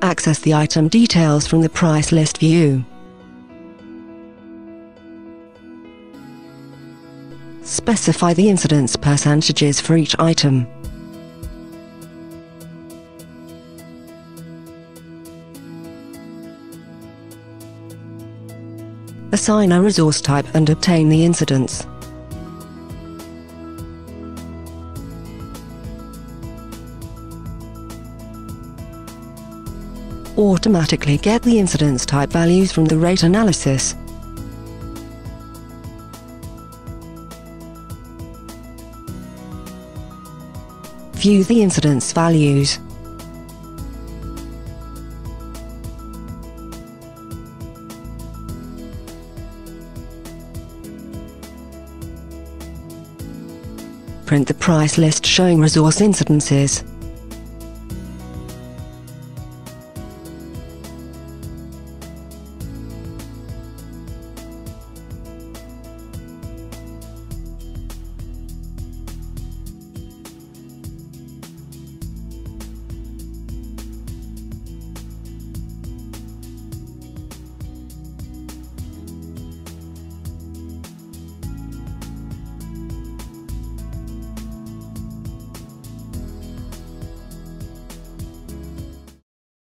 access the item details from the price list view. Specify the incidence percentages for each item. Assign a resource type and obtain the incidence. Automatically get the incidence type values from the rate analysis. View the incidence values. Print the price list showing resource incidences.